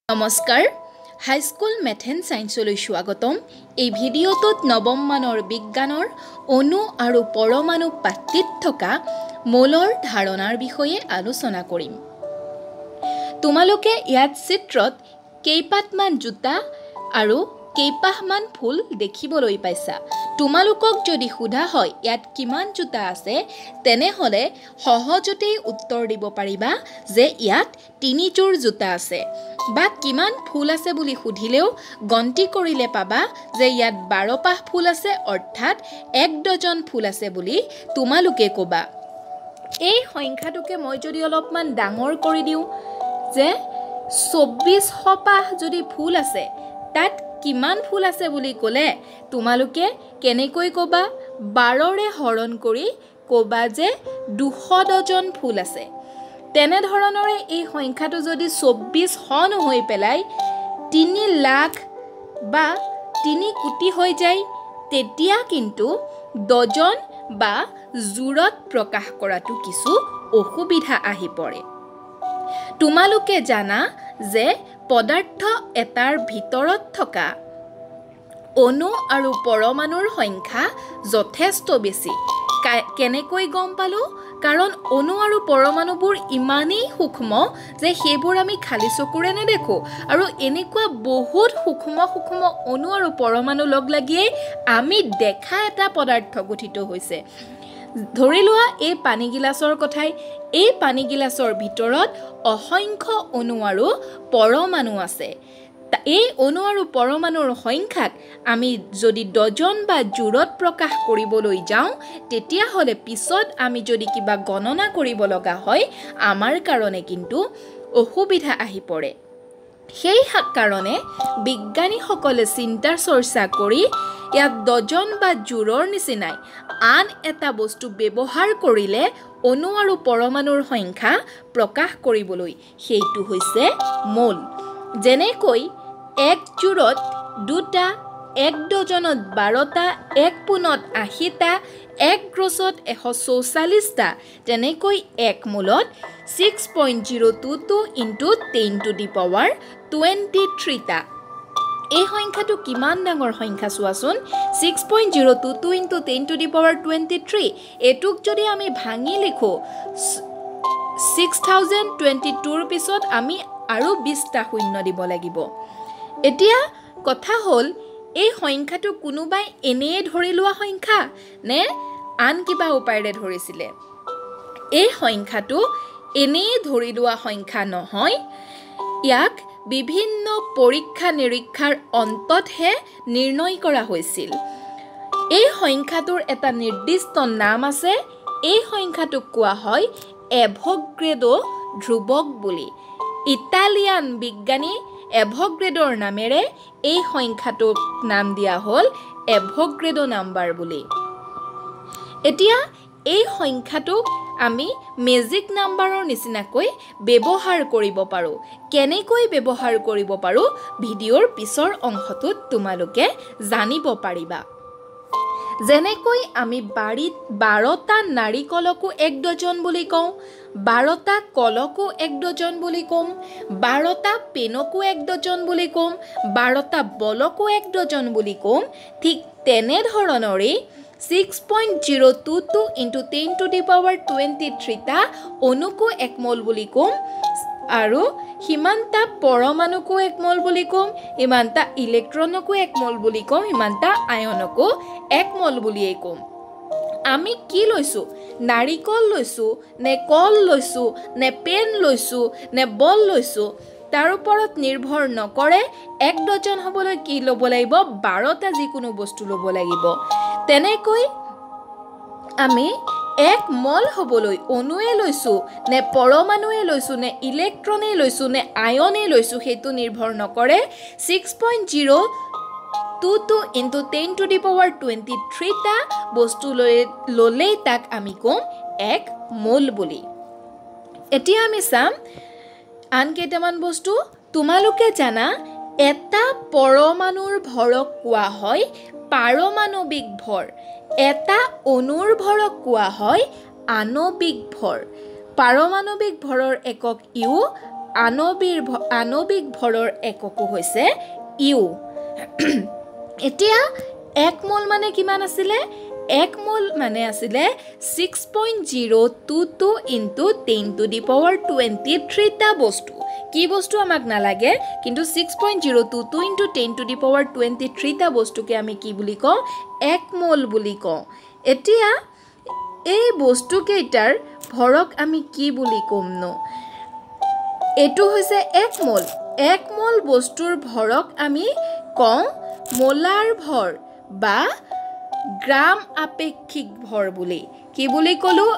নমস্কাৰ high school math and সায়েন্সলৈ স্বাগতম। এই ভিডিঅ'টোত নৱম মানৰ বিজ্ঞানৰ অণু আৰু পৰমাণু পাঠ্যত থকা মোলৰ ধাৰণাৰ বিষয়ে আলোচনা কৰিম। তোমালোকে ইয়াত চিত্ৰত কেইপাতমান জোতা আৰু কেইপাহমান ফুল দেখিবলৈ পাইছা। তোমালোকক যদি সোধা হয় ইয়াত কিমান জোতা আছে তেনেহলে সহজতেই উত্তৰ দিব পাৰিবা যে ইয়াত 3 জোৰ জোতা আছে। বা কিমান ফুল আছে বুলি সুধিলেও গন্তি কৰিলে পাবা যে ইয়াত 12 পাহ ফুল আছে অৰ্থাৎ 1 ডজন ফুল আছে বুলি তোমালোকে ক'বা। এই সংখ্যাটোকে মই যদি অলপমান ডাঙৰ কৰি দিওঁ যে 2400 পাহ যদি ফুল আছে তাত কিমান ফুল আছে বুলি ক'লে তোমালোকে কেনেকৈ ক'বা? 12ৰে হৰণ কৰি ক'বা যে 200 ডজন ফুল আছে। তেনে ধৰণৰে এই সংখ্যাটো যদি 2400 নহৈ পেলাই 3 লাখ বা 3 কোটি হৈ যায় তেতিয়া কিন্তু ডজন বা জোৰত প্ৰকাশ কৰাটো কিছু অসুবিধা আহি পৰে। তোমালোকে জানা যে পদাৰ্থ এটাৰ ভিতৰত থকা অণু আৰু পৰমাণুৰ সংখ্যা যথেষ্ট বেছি। কেনেকৈ গম পালো? কাৰণ অণু আৰু পৰমাণুবোৰ ইমানেই সূক্ষ্ম যে সেইবোৰ আমি খালি চকুৰে নেদেখো আৰু এনেকুৱা বহুত সূক্ষ্ম অণু আৰু পৰমাণু লগ লাগিয়ে আমি দেখা এটা পদাৰ্থ গঠিত হৈছে। ধৰি লোৱা এই পানী গিলাচৰ কথাই। এই পানী গিলাচৰ ভিতৰত অসংখ্য অণু আৰু পৰমাণু আছে। এই অণু আৰু পৰমাণুৰ সংখ্যাক আমি যদি ডজন বা জোৰত প্ৰকাশ কৰিবলৈ যাওঁ তেতিয়াহ'লে পিছত আমি যদি কিবা গণনা কৰিব লগা হয় আমাৰ কাৰণে কিন্তু অসুবিধা আহি পৰে। সেই কাৰণে বিজ্ঞানীসকলে চিন্তা চৰ্চা কৰি ইয়াত ডজন বা জোৰৰ নিচিনাই আন এটা বস্তু ব্যৱহাৰ কৰিলে অণু আৰু পৰমাণুৰ সংখ্যা প্ৰকাশ কৰিবলৈ, সেইটো হৈছে মোল। যেনেকৈ 1 জোৰত 2টা, 1 ডজনত 12টা, 1 পোনত 80টা, 1 গ্ৰছত 144টা, তেনেকৈ 1 মোলত 6.022 × 10⁻23টা। এই সংখ্যাটো কিমান ডাঙৰ সংখ্যা চোৱাচোন। 6.022 × 10⁻23 এটোক যদি আমি ভাঙি লিখো 6022ৰ পিছত আমি আৰু 20টা শূন্য দিব লাগিব। এতিয়া কথা হ'ল এই সংখ্যাটো কোনোবাই এনেই ধৰি লোৱা সংখ্যা নে আন কিবা উপায়েৰে ধৰিছিলে? এই সংখ্যাটো এনেই ধৰি লোৱা সংখ্যা নহয়। ইয়াক বিভিন্ন পৰীক্ষা নিৰীক্ষাৰ অন্ততহে নিৰ্ণয় কৰা হৈছিল। এই সংখ্যাটোৰ এটা নিৰ্দিষ্ট নাম আছে। এই সংখ্যাটোক কোৱা হয় এভোগাড্ৰো ধ্ৰুৱক বুলি। ইটালিয়ান বিজ্ঞানী এভোগাড্ৰোৰ নামেৰে এই সংখ্যাটোক নাম দিয়া হ'ল এভোগাড্ৰো নাম্বাৰ বুলি। এতিয়া এই সংখ্যাটোক আমি মেজিক নাম্বাৰৰ নিচিনাকৈ ব্যৱহাৰ কৰিব পাৰোঁ। কেনেকৈ ব্যৱহাৰ কৰিব পাৰোঁ ভিডিঅ'ৰ পিছৰ অংশটোত তোমালোকে জানিব পাৰিবা। যেনেকৈ আমি বাৰীত 12টা নাৰিকলকো 1 ডজন বুলি কওঁ, 12টা কলকো 1 ডজন বুলি ক'ম, 12টা পেনকো 1 ডজন বুলি ক'ম, 12টা বলকো 1 ডজন বুলি ক'ম, ঠিক তেনেধৰণৰে 6.022 × 10⁻23টা অণুকো 1 মোল বুলি ক'ম আৰু সিমানটা পৰমাণুকো 1 মোল বুলি ক'ম, ইমানটা ইলেক্ট্ৰনকো 1 মোল বুলি ক'ম, ইমানটা আয়নকো 1 মোল বুলিয়েই ক'ম। আমি কি লৈছোঁ? নাৰিকল লৈছোঁ নে কল লৈছোঁ নে পেন লৈছোঁ নে বল লৈছোঁ তাৰ ওপৰত নিৰ্ভৰ নকৰে। 1 ডজন হ'বলৈ কি ল'ব লাগিব? 12টা যিকোনো বস্তু ল'ব লাগিব। তেনেকৈ আমি 1 মোল হ'বলৈ অণুৱে লৈছোঁ নে পৰমাণুৱে লৈছোঁ নে ইলেক্ট্ৰনে লৈছোঁ নে আয়নে লৈছোঁ সেইটো নিৰ্ভৰ নকৰে। 6.022 × 10⁻23টা বস্তু ল'লেই তাক আমি ক'ম 1 মোল বুলি। এতিয়া আমি চাম আন কেইটামান বস্তু। তোমালোকে জানা এটা পৰমাণুৰ ভৰক কোৱা হয় পাৰমাণৱিক ভৰ, এটা অণুৰ ভৰক কোৱা হয় আণৱিক ভৰ। পাৰমাণৱিক ভৰৰ একক ইউ আণৱিক ভৰৰ এককো হৈছে ইউ এতিয়া 1 মোল মানে কিমান আছিলে 1 মোল মানে আছিলে 6.022 into 10 to the power 23 টা বস্তু কি বস্তু আমাক নালাগে কিন্তু 6.022 into 10 to the power 23 টা বস্তুকে আমি কি বুলি কওঁ 1 মোল বুলি কওঁ এতিয়া এই বস্তু কেইটাৰ ভৰক আমি কি বুলি কম ন এটো হৈছে 1 মোল 1 মোল বস্তুৰ ভৰক আমি কওঁ মোলাৰ ভৰ বা গ্ৰাম আপেক্ষিক ভৰ বুলি কি বুলি কলো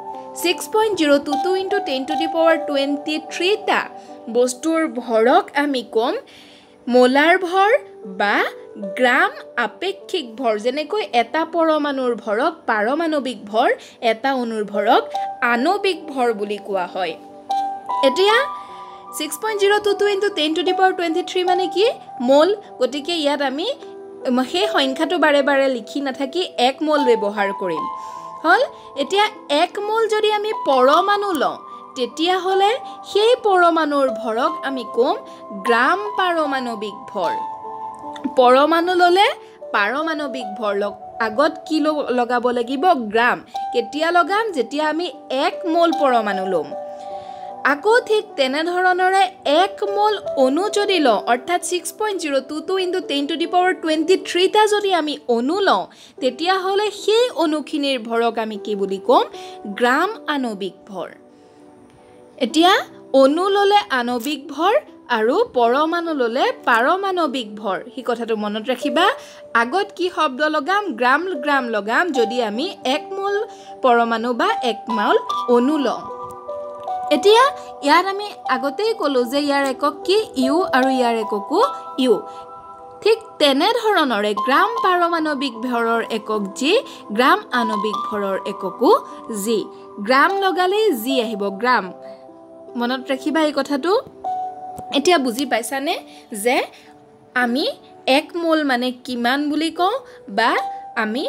6.022 into 10 to the power 23 টা বস্তুৰ ভৰক আমি কম মোলাৰ ভৰ বা গ্ৰাম আপেক্ষিক ভৰ যেনেকৈ এটা পৰমাণুৰ ভৰক পাৰমাণৱিক ভৰ এটা অণুৰ ভৰক আণৱিক ভৰ বুলি কোৱা হয় এতিয়া 6.022 into 10 to the power 23 মানে কি মোল গতিকে ইয়াত আমি সেই সংখ্যাটো বাৰে বাৰে লিখি নাথাকি 1 মোল ব্যৱহাৰ কৰিম হল এতিয়া 1 মোল যদি আমি পৰমাণু লওঁ তেতিয়া হলে সেই পৰমাণুৰ ভৰক আমি কম গ্ৰাম পাৰমাণৱিক ভৰ পৰমাণু ললে পাৰমাণৱিক ভৰ আগত কি লগাব লাগিব গ্ৰাম কেতিয়া লগাম যেতিয়া আমি 1 মোল পৰমাণু লম আকৌ ঠিক তেনে ধৰণৰে 1 মোল অণু যদি লওঁ অৰ্থাৎ 6.022 into 10 to the power 23 টা যদি আমি অণু লওঁ তেতিয়া হলে সেই অণুখিনিৰ ভৰক আমি কি বুলি কম গ্ৰাম আণৱিক ভৰ এতিয়া অণু ললে আণৱিক ভৰ আৰু পৰমাণু ললে পাৰমাণৱিক ভৰ হি কথাটো মনত ৰাখিবা আগত কি শব্দ লগাম গ্ৰাম লগাম যদি আমি 1 মোল পৰমাণু বা 1 মোল অণু লওঁ এতিয়া ইয়াত আমি আগতেই কলো যে ইয়াৰ একক কি ইউ আৰু ইয়াৰ এককো ইউ ঠিক তেনে ধৰণৰে গ্ৰাম পাৰমাণৱিক ভৰৰ একক জি গ্ৰাম আণৱিক ভৰৰ এককো জি গ্ৰাম লগালে জি আহিব গ্ৰাম মনত ৰাখিবা এই কথাটো এতিয়া বুজি পাইছানে যে আমি 1 মোল মানে কিমান বুলি কওঁ বা আমি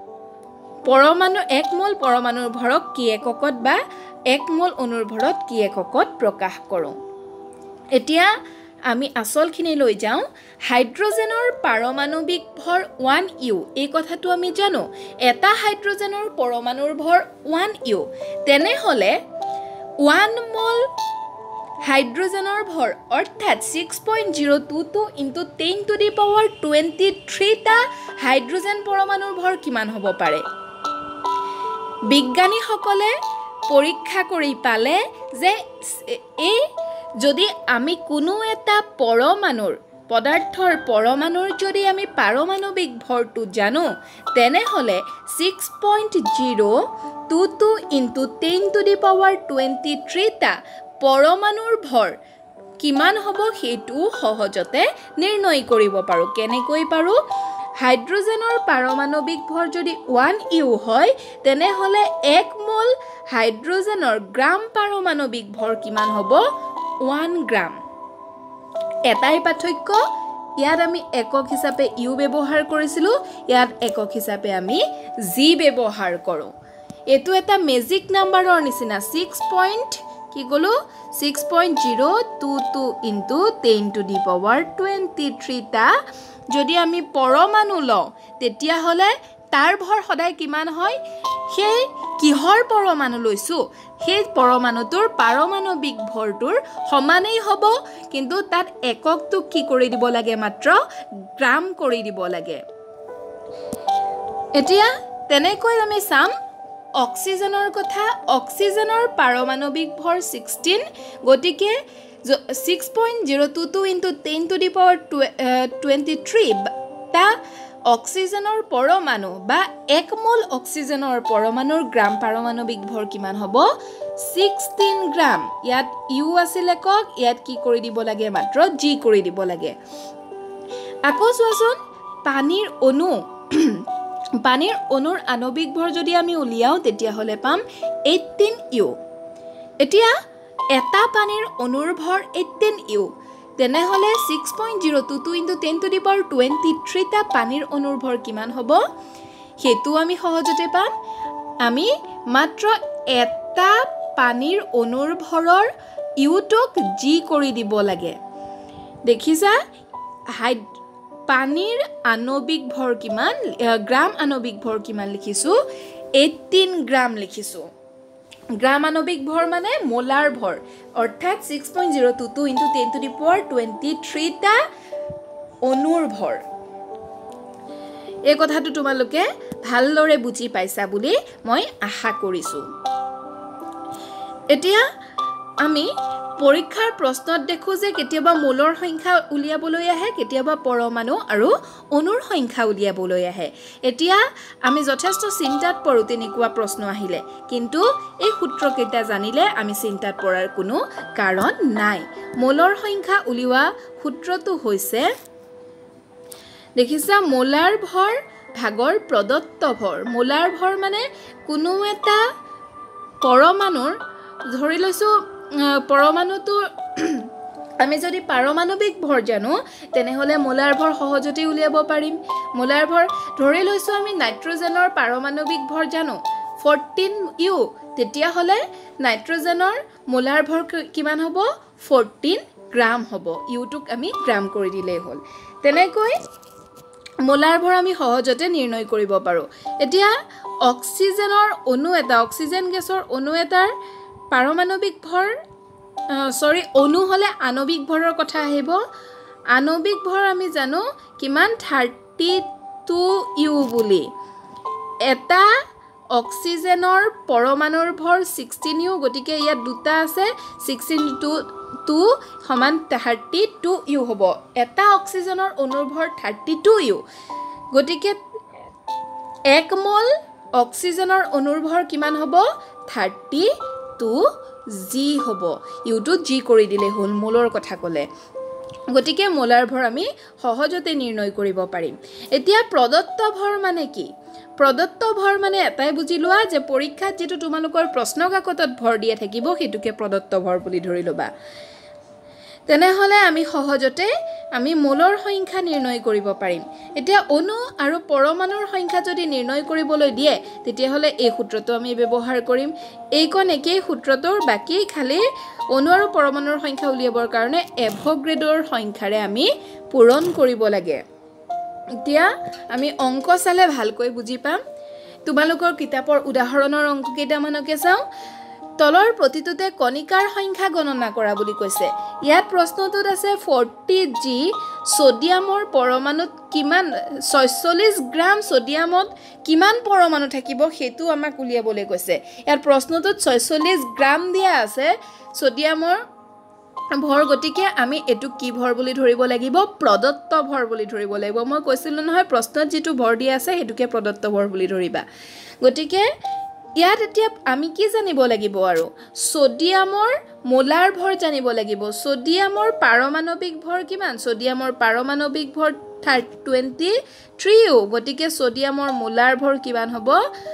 পৰমাণু 1 মোল পৰমাণুৰ ভৰক কি এককত বা 1 মোল অণুৰ ভৰত কি এককত প্ৰকাশ কৰোঁ এতিয়া আমি আসলখিনি লৈ যাওঁ হাইড্ৰোজেনৰ পাৰমাণৱিক ভৰ 1 ইউ এই কথাটো আমি জানো এটা হাইড্ৰোজেনৰ পৰমাণুৰ ভৰ 1 ইউ তেনে হলে 1 মোল হাইড্ৰোজেনৰ ভৰ অৰ্থাৎ 6.022 into 10 to the power 23 টা হাইড্ৰোজেন পৰমাণুৰ ভৰ কিমান হ'ব পাৰে বিজ্ঞানীসকলে পৰীক্ষা কৰি পালে যে এই যদি আমি কোনো এটা পৰমাণুৰ পদাৰ্থৰ পৰমাণুৰ যদি আমি পাৰমাণৱিক ভৰটো জানো তেনে হলে 6.022 into 10 to the power 23 টা পৰমাণুৰ ভৰ কিমান হ'ব হেতু সহজতে নিৰ্ণয় কৰিব পাৰো কেনেকৈ পাৰো হাইড্ৰোজেনৰ পাৰমাণৱিক ভৰ যদি 1 ইউ হয় তেনে হলে 1 মোল হাইড্ৰোজেনৰ গ্ৰাম পাৰমাণৱিক ভৰ কিমান হ'ব 1 গ্ৰাম এটাই পাৰ্থক্য ইয়াত আমি একক হিচাপে ইউ ব্যৱহাৰ কৰিছিলো ইয়াত একক হিচাপে আমি জি ব্যৱহাৰ কৰো এটো এটা মেজিক নাম্বাৰৰ নিচিনা 6.022 into 10 to the power 23 টা যদি আমি পৰমাণু লওঁ তেতিয়া হলে তাৰ ভৰ সদায় কিমান হয় সেই কিহৰ পৰমাণু লৈছো সেই পৰমাণুটোৰ পাৰমাণৱিক ভৰটোৰ সমানেই হ'ব কিন্তু তাত এককটো কি কৰি দিব লাগে মাত্ৰ গ্ৰাম কৰি দিব লাগে এতিয়া তেনেকৈ আমি চাম অক্সিজেনৰ কথা অক্সিজেনৰ পাৰমাণৱিক ভৰ 16 গতিকে 6.022 into 10 to the power 23 টা অক্সিজেনৰ পৰমাণু বা 1 মোল অক্সিজেনৰ পৰমাণুৰ গ্ৰাম পাৰমাণৱিক ভৰ কিমান হ'ব 16 গ্ৰাম ইয়াত ইউ আছিল একক ইয়াত কি কৰি দিব লাগে মাত্ৰ জি কৰি দিব লাগে আকৌ চোৱাচোন পানীৰ অণুৰ আণৱিক ভৰ যদি আমি উলিয়াও তেতিয়া হলে পাম 18 ইউ এতিয়া এটা পানীৰ অণুৰ ভৰ 18 ইউ তেনে হলে 6.022 into 10 to the power 23 টা পানীৰ অণুৰ ভৰ কিমান হ'ব হেতু আমি সহজতে পাম আমি মাত্ৰ এটা পানীৰ অণুৰ ভৰৰ ইউটোক জি কৰি দিব লাগে দেখিছা পানীৰ আণবিক ভৰ কিমান গ্ৰাম আণবিক ভৰ কিমান লিখিছো 18 গ্ৰাম লিখিছো গ্ৰাম আণবিক ভৰ মানে মোলাৰ ভৰ অৰ্থাৎ 6.022 * 10^23 টা অণুৰ ভৰ এই কথাটো তোমালোকে ভালদৰে বুজি পাইছা বুলি মই আশা কৰিছো এতিয়া আমি পৰীক্ষাৰ প্ৰশ্নত দেখো যে কেতিয়াবা মোলৰ সংখ্যা উলিয়াবলৈ আহে কেতিয়াবা পৰমাণু আৰু অণুৰ সংখ্যা উলিয়াবলৈ আহে এতিয়া আমি যথেষ্ট চিন্তাত পৰো তেনেকুৱা প্ৰশ্ন আহিলে কিন্তু এই সূত্ৰকেইটা জানিলে আমি চিন্তাত পৰাৰ কোনো কাৰণ নাই মোলৰ সংখ্যা উলিওৱা সূত্ৰটো হৈছে দেখিছা মোলাৰ ভৰ ভাগৰ প্ৰদত্ত ভৰ মোলাৰ ভৰ মানে কোনো এটা পৰমাণুৰ ধৰি লৈছো পৰমাণুটো আমি যদি পাৰমাণবিক ভৰ জানো তেনেহলে মোলাৰ ভৰ সহজতে উলিয়াব পাৰিম মোলাৰ ভৰ ধৰি লৈছো আমি নাইট্ৰজেনৰ পাৰমাণবিক ভৰ জানো 14 ইউ তেতিয়া হলে নাইট্ৰজেনৰ মোলাৰ ভৰ কিমান হ'ব 14 গ্ৰাম হ'ব ইউটোক আমি গ্ৰাম কৰি দিলেই হ'ল তেনেকৈ মোলাৰ ভৰ আমি সহজতে নিৰ্ণয় কৰিব পাৰো এতিয়া অক্সিজেনৰ অণু এটা অক্সিজেন গেছৰ অণু এটাৰ পাৰমাণবিক ভৰ অণু হলে আণবিক ভৰৰ কথা আহিব আণবিক ভৰ আমি জানো কিমান 32 ইউ বুলি এটা অক্সিজেনৰ পৰমাণুৰ ভৰ 16 ইউ গতিকে ইয়াত দুটা আছে 16 2 সমান 32 ইউ হ'ব এটা অক্সিজেনৰ অণুৰ ভৰ 32 ইউ গতিকে 1 মোল অক্সিজেনৰ অণুৰ ভৰ কিমান হ'ব 32 জি হ'ব ইউটো জি কৰি দিলে হ'ল মোলৰ কথা ক'লে গতিকে মোলাৰ ভৰ আমি সহজতে নিৰ্ণয় কৰিব পাৰিম এতিয়া প্ৰদত্ত ভৰ মানে কি প্ৰদত্ত ভৰ মানে এটাই বুজি লোৱা যে পৰীক্ষাত যেটো তোমালোকৰ প্ৰশ্ন কাকতত ভৰ দিয়া থাকিব হেতুকে প্ৰদত্ত ভৰ বুলি ধৰি লবা তেনেহলে আমি সহজতে আমি মোলৰ সংখ্যা নিৰ্ণয় কৰিব পাৰিম এতিয়া অণু আৰু পৰমাণুৰ সংখ্যা যদি নিৰ্ণয় কৰিবলৈ দিয়ে তেতিয়া হলে এই সূত্ৰটো আমি ব্যৱহাৰ কৰিম এইকণ একেই সূত্ৰটোৰ বাকি খালি অণু আৰু পৰমাণুৰ সংখ্যা উলিয়াবৰ কাৰণে এভোগাড্ৰোৰ সংখ্যাৰে আমি পূৰণ কৰিব লাগে এতিয়া আমি অংক চালে ভালকৈ বুজি পাম তোমালোকৰ কিতাপৰ উদাহৰণৰ অংক কেইটামানকে চাও তলৰ প্ৰতিটোতে কণিকাৰ সংখ্যা গণনা কৰা বুলি কৈছে ইয়াত প্ৰশ্নটোত আছে 40 জি সোডিয়ামৰ পৰমাণুত কিমান 46 গ্ৰাম সোডিয়ামত কিমান পৰমাণু থাকিব হেতু আমাক উলিয়াবলৈ কৈছে ইয়াত প্ৰশ্নটোত 46 গ্ৰাম দিয়া আছে সোডিয়ামৰ ভৰ গতিকে আমি এটু কি ভৰ বুলি ধৰিব লাগিব প্ৰদত্ত ভৰ বুলি ধৰিব লাগিব মই কৈছিলো নহয় প্ৰশ্নত যেটো ভৰ দিয়া আছে হেতুকে প্ৰদত্ত ভৰ বুলি ধৰিবা গতিকে ইয়াত এতিয়া আমি কি জানিব লাগিব আৰু সোডিয়ামৰ মোলাৰ ভৰ জানিব লাগিব সোডিয়ামৰ পাৰমাণবিক ভৰ কিমান সোডিয়ামৰ পাৰমাণবিক ভৰ 23 ইউ গতিকে সোডিয়ামৰ মোলাৰ ভৰ কিমান হ'ব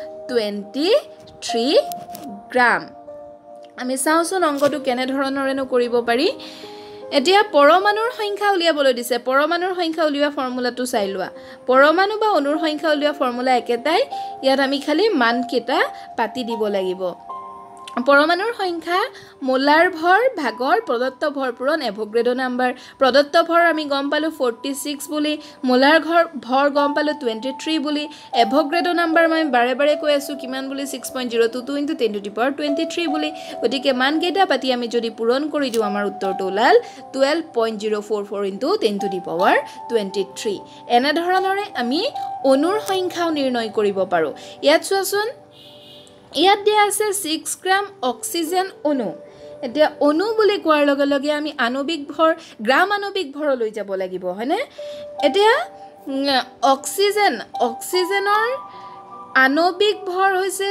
23 গ্ৰাম আমি চাওচোন অংকটো কেনে ধৰণৰেনো কৰিব পাৰি এতিয়া পৰমাণুৰ সংখ্যা উলিয়াবলৈ দিছে পৰমাণুৰ সংখ্যা উলিওৱা ফৰ্মুলাটো চাই লোৱা পৰমাণু বা অণুৰ সংখ্যা উলিওৱা ফৰ্মুলা একেটাই ইয়াত আমি খালি মান কেটা পাতি দিব লাগিব পৰমাণুৰ সংখ্যা মোলাৰ ভৰ ভাগৰ প্ৰদত্ত ভৰ পূৰণ এভোগাড্ৰো নাম্বাৰ প্ৰদত্ত ভৰ আমি গম পালো 46 বুলি মোলাৰ ভৰ গম পালো 23 বুলি এভোগাড্ৰো নাম্বাৰ মই বাৰে বাৰে কৈ আছো কিমান বুলি 6.022 * 10^23 বুলি গতিকে মান কেটা পাতি আমি যদি পূৰণ কৰি দিও আমাৰ উত্তৰটো ওলাল 12.044 * 10^23 এনে ধৰণৰে আমি অণুৰ সংখ্যাও নিৰ্ণয় কৰিব পাৰো ইয়াত চোৱাচোন ইয়াত দিয়া আছে 6 গ্ৰাম অক্সিজেন অণু এতিয়া অণু বুলি কোৱাৰ লগে লগে আমি আণবিক ভৰ গ্ৰাম আণবিক ভৰলৈ যাব লাগিব হয়নে এতিয়া অক্সিজেনৰ আণবিক ভৰ হৈছে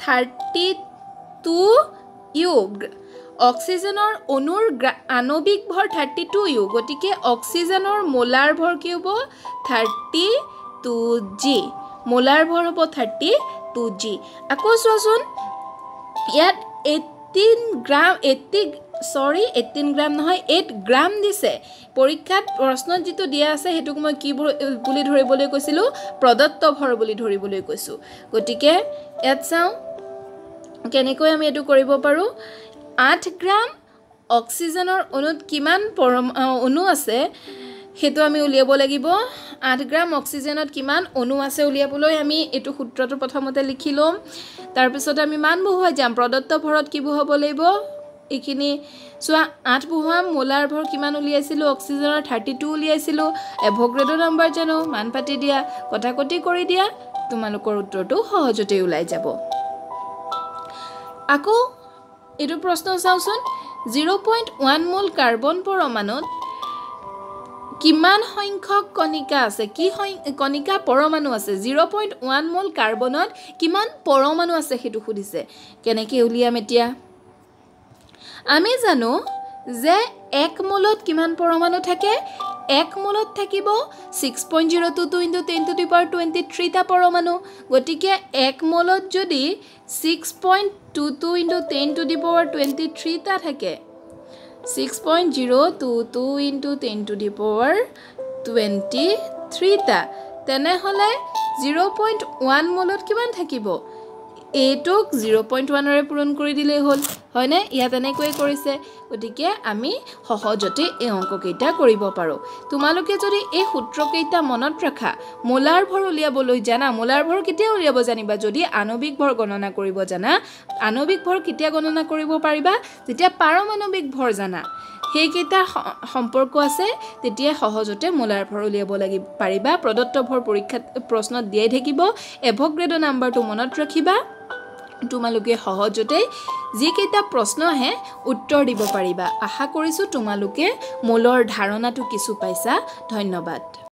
32 ইউ অক্সিজেনৰ অণুৰ আণবিক ভৰ 32 ইউ গতিকে অক্সিজেনৰ মোলাৰ ভৰ কি হ'ব 32 জি মোলাৰ ভৰ হ'ব 32 জি আকৌ চোৱাচোন ইয়াত 18 গ্ৰাম নহয় 8 গ্ৰাম দিছে পৰীক্ষাত প্ৰশ্নত যেটো দিয়া আছে হেতুক মই কি বুলি ধৰিবলৈ কৈছিলো প্ৰদত্ত ভৰ বুলি ধৰিবলৈ কৈছো গতিকে ইয়াত চাও কেনেকৈ আমি এটো কৰিব পাৰো 8 গ্ৰাম অক্সিজেনৰ অণুত কিমান অণু আছে সেইটো আমি উলিয়াব লাগিব 8 গ্ৰাম অক্সিজেনত কিমান অণু আছে উলিয়াবলৈ আমি এটো সূত্ৰটো প্ৰথমতে লিখি লম তাৰ পিছত আমি মান বহুৱাই যাম প্ৰদত্ত ভৰত কি বহুৱাব লাগিব এখিনি সোয়া 8 বহুৱাম মোলাৰ ভৰ কিমান উলিয়াইছিলো অক্সিজেনৰ 32 উলিয়াইছিলো এভোগাড্ৰো নম্বৰ জানো মান পাতি দিয়া কটাকটি কৰি দিয়া তোমালোকৰ উত্তৰটো সহজতে ওলাই যাব আকৌ এটো প্ৰশ্ন চাওচোন 0.1 মোল কাৰ্বন পৰমাণুত কিমান সংখ্যক কণিকা আছে কি কণিকা পৰমাণু আছে 0.1 মোল কাৰ্বনত কিমান পৰমাণু আছে হেতু খুদিছে কেনেকৈ উলিয়াম এতিয়া আমি জানো যে 1 মোলত কিমান পৰমাণু থাকে 1 মোলত থাকিব 6.022 * 10 to the power 23 টা পৰমাণু গটিকে 1 মোলত যদি 6.22 * 10 to the power 23 টা থাকে 6.022 * 10 to the power 23 টা তেনে হলে 0.1 মোলত কিমান থাকিব এটোক 0.1 ৰে পূৰণ কৰি দিলে হল হয়নে ইয়াত এনেকৈ কৰিছে গটিকে আমি সহজতে এই অংককেইটা কৰিব পাৰো তোমালোকে যদি এই সূত্ৰকেইটা মনত ৰাখা মোলাৰ ভৰ উলিয়াবলৈ জানা মোলাৰ ভৰ কেতিয়া উলিয়াব জানিবা যদি আণবিক ভৰ গণনা কৰিব জানা আণবিক ভৰ কেতিয়া গণনা কৰিব পাৰিবা যেতিয়া পাৰমাণবিক ভৰ জানা হেইকেইটা সম্পৰ্ক আছে তেতিয়া সহজতে মোলাৰ ভৰ উলিয়াব লাগিব পাৰিবা প্ৰদত্ত ভৰ পৰীক্ষাত প্ৰশ্নত দিয়াই থাকিব এভোগাড্ৰো নম্বৰটো মনত ৰাখিবা তোমালোকে সহজতে যি কেইটা প্ৰশ্ন আহে উত্তৰ দিব পাৰিবা আশা কৰিছো তোমালোকে মোলৰ ধাৰণাটো কিছু পাইছা ধন্যবাদ